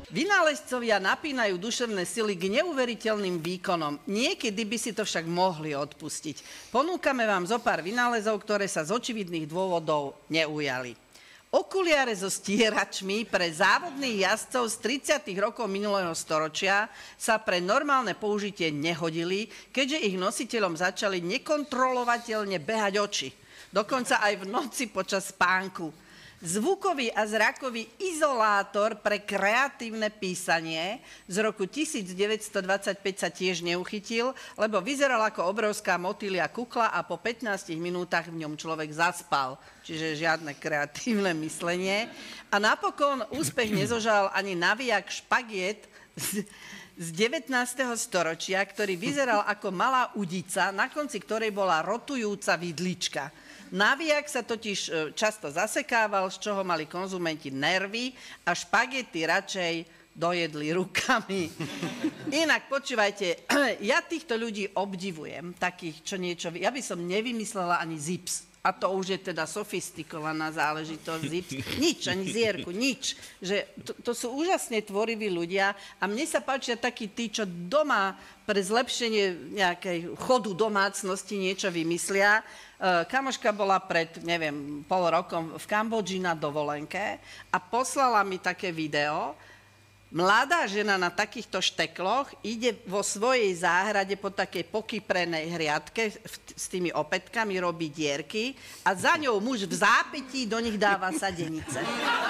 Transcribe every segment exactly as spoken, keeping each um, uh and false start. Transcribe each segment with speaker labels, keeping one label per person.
Speaker 1: Vynálezcovia napínajú duševné sily k neuveriteľným výkonom. Niekedy by si to však mohli odpustiť. Ponúkame vám zo pár vynálezov, ktoré sa z očividných dôvodov neujali. Okuliare so stieračmi pre závodných jazdcov z tridsiatych rokov minulého storočia sa pre normálne použitie nehodili, keďže ich nositeľom začali nekontrolovateľne behať oči. Dokonca aj v noci počas spánku. Zvukový a zrakový izolátor pre kreatívne písanie z roku devätnásťstodvadsaťpäť sa tiež neuchytil, lebo vyzeral ako obrovská motýlia kukla a po pätnástich minútach v ňom človek zaspal. Čiže žiadne kreatívne myslenie. A napokon úspech nezožal ani navijak špagiet z, z devätnásteho storočia, ktorý vyzeral ako malá udica, na konci ktorej bola rotujúca vidlička. Navijak sa totiž často zasekával, z čoho mali konzumenti nervy a špagety radšej dojedli rukami. Inak počúvajte, ja týchto ľudí obdivujem, takých, čo niečo... Ja by som nevymyslela ani zips. A to už je teda sofistikovaná záležitosť zips. Nič, ani zierku, nič. Že to, to sú úžasne tvoriví ľudia a mne sa páčia takí tí, čo doma pre zlepšenie nejakej chodu domácnosti niečo vymyslia. Kamoška bola pred, neviem, pol rokom v Kambodži na dovolenke a poslala mi také video. Mladá žena na takýchto štekloch ide vo svojej záhrade po takej pokyprenej hriadke s tými opätkami, robí dierky a za ňou muž v zápätí do nich dáva sadenice.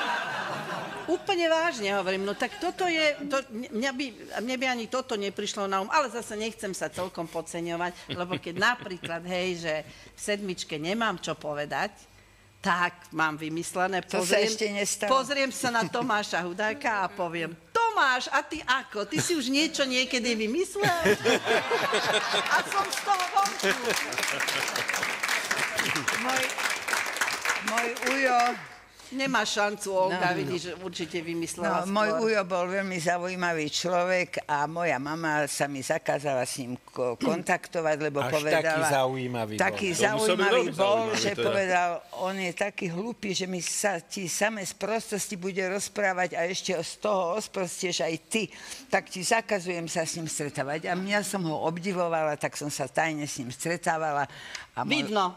Speaker 1: Úplne vážne hovorím, no tak toto je, to, mňa, by, mne by ani toto neprišlo na um, ale zase nechcem sa celkom podceňovať, lebo keď napríklad, hej, že v sedmičke nemám čo povedať, tak mám vymyslené, pozriem, pozriem sa na Tomáša Hudáka a poviem, Tomáš, a ty ako? Ty si už niečo niekedy vymyslel? A som z toho vonku.
Speaker 2: Môj, môj ujo...
Speaker 1: Nemá šancu, Olga, no, vidíš,
Speaker 2: no.
Speaker 1: určite vymyslela
Speaker 2: no,
Speaker 1: skôr.
Speaker 2: Môj ujo bol veľmi zaujímavý človek a moja mama sa mi zakázala s ním kontaktovať, lebo
Speaker 3: Až
Speaker 2: povedala...
Speaker 3: taký zaujímavý bol.
Speaker 2: Taký zaujímavý bol, že teda. Povedal, on je taký hlupý, že mi sa ti same z prostosti bude rozprávať a ešte z toho osprostieš aj ty. Tak ti zakazujem sa s ním stretávať. A ja som ho obdivovala, tak som sa tajne s ním stretávala. A môj...
Speaker 1: Vidno.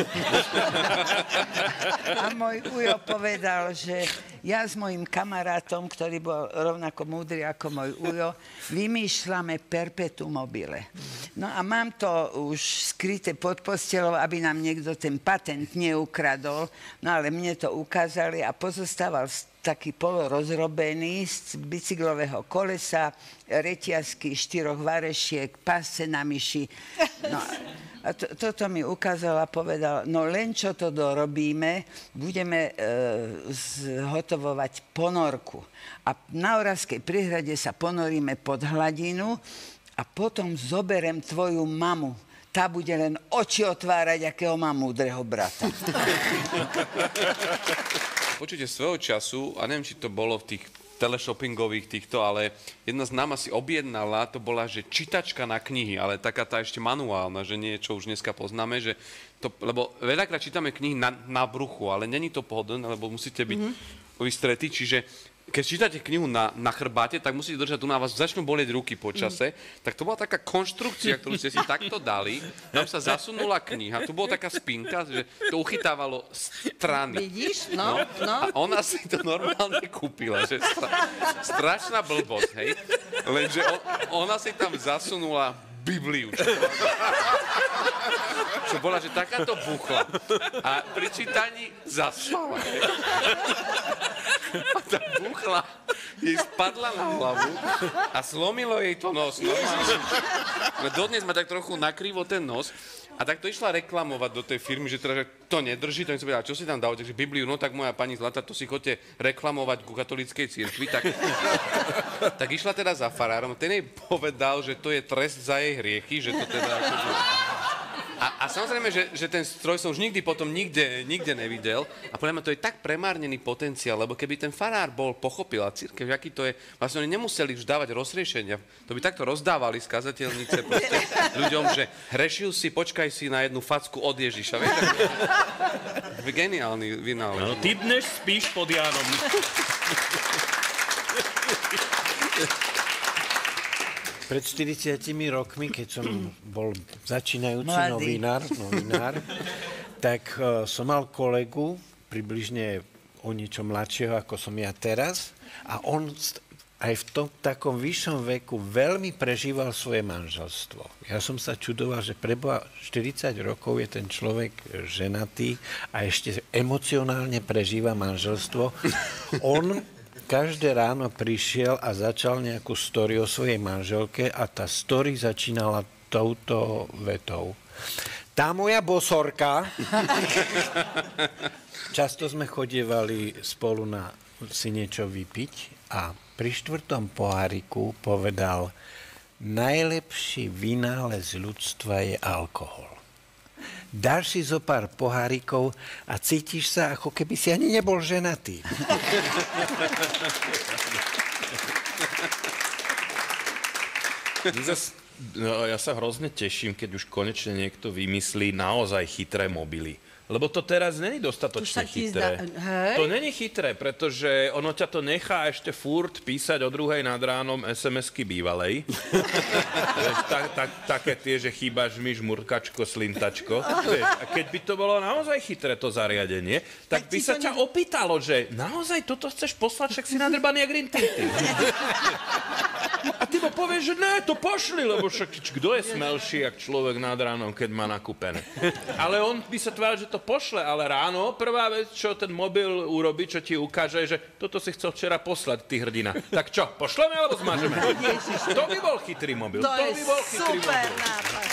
Speaker 2: A môj ujo povedal, že ja s mojím kamarátom, ktorý bol rovnako múdry ako môj ujo, vymýšľame perpetuum mobile. No a mám to už skryté pod postelou, aby nám niekto ten patent neukradol, no ale mne to ukázali a pozostával taký polorozrobený z bicyklového kolesa, reťazky, štyroch varešiek, pásce na myši. No, a to, toto mi ukázal a povedal, no len čo to dorobíme, budeme e, zhotovovať ponorku. A na Oravskej priehrade sa ponoríme pod hladinu a potom zoberem tvoju mamu. Tá bude len oči otvárať, akého má múdreho brata.
Speaker 4: Počujte, svojho času, a neviem, či to bolo v tých teleshoppingových týchto, ale jedna z nám si objednala, to bola, že čítačka na knihy, ale taká tá ešte manuálna, že niečo už dneska poznáme, že to, lebo veľakrát čítame knihy na, na bruchu, ale není to pohodlné, lebo musíte byť mm-hmm. vystretí, čiže keď čítate knihu na, na chrbáte, tak musíte držať tu na vás, začnú bolieť ruky po čase, mm. tak to bola taká konštrukcia, ktorú ste si takto dali, tam sa zasunula kniha, tu bola taká spinka, že to uchytávalo strany.
Speaker 1: Vidíš? No, no.
Speaker 4: A ona si to normálne kúpila, že stra, strašná blbosť, hej? Lenže on, ona si tam zasunula Bibliu. Čo bola, čo bola, že takáto buchla. A pri čítaní zaspala. A tá buchla jej spadla na hlavu a slomilo jej to nos. Normálne. Dodnes má tak trochu nakrivo ten nos. A tak to išla reklamovať do tej firmy, že teda že to nedrží, to im sa povedala, čo si tam dal, takže Bibliu, no tak moja pani Zlata, to si chodte reklamovať ku katolíckej cirkvi, tak, tak išla teda za farárom, ten jej povedal, že to je trest za jej hriechy, že to teda... A, a samozrejme, že, že ten stroj som už nikdy potom nikde, nikde nevidel a podľa mňa to je tak premárnený potenciál, lebo keby ten farár bol pochopil a cirkev, aký to je, vlastne oni nemuseli už dávať rozriešenia, to by takto rozdávali z kazateľnice proste ľuďom, že hrešil si, počkaj si na jednu facku od Ježiša. Vieš, tak, geniálny vynález.
Speaker 5: No, ty dnes spíš pod Jánom.
Speaker 3: pred štyridsiatimi rokmi, keď som bol začínajúci
Speaker 2: Mladý.
Speaker 3: novinár, novinár, tak uh, som mal kolegu, približne o niečo mladšieho, ako som ja teraz, a on st- aj v tom takom vyššom veku veľmi prežíval svoje manželstvo. Ja som sa čudoval, že preboha štyridsať rokov je ten človek ženatý a ešte emocionálne prežíva manželstvo. On každé ráno prišiel a začal nejakú story o svojej manželke a tá story začínala touto vetou. Tá moja bosorka, často sme chodievali spolu na si niečo vypiť a pri štvrtom poháriku povedal, najlepší vynález ľudstva je alkohol. Dáš si zo pár pohárikov a cítiš sa, ako keby si ani nebol ženatý.
Speaker 5: Zas, no, ja sa hrozne teším, keď už konečne niekto vymyslí naozaj chytré mobily. Lebo to teraz není dostatočne chytré.
Speaker 1: Hej.
Speaker 5: To není chytré, pretože ono ťa to nechá ešte furt písať o druhej nad ránom es em esky bývalej. Vieš, tak, tak, také tie, že chýbaš mi žmurkačko, slintačko. Vieš, a keď by to bolo naozaj chytré to zariadenie, tak, tak by sa ťa ne... opýtalo, že naozaj toto chceš poslať, však si nadrbaný jak rintinty. A ty mu povieš, že ne, to pošli, lebo však kto je smelší jak človek nad ránom, keď má nakúpené. Ale on by sa tváril, že to pošle, ale ráno prvá vec, čo ten mobil urobí, čo ti ukáže, že toto si chcel včera poslať, ty hrdina. Tak čo, pošleme alebo zmažeme? To by bol chytrý mobil.
Speaker 1: To,
Speaker 5: to
Speaker 1: je
Speaker 5: by bol chytrý
Speaker 1: super
Speaker 5: mobil.
Speaker 1: nápad.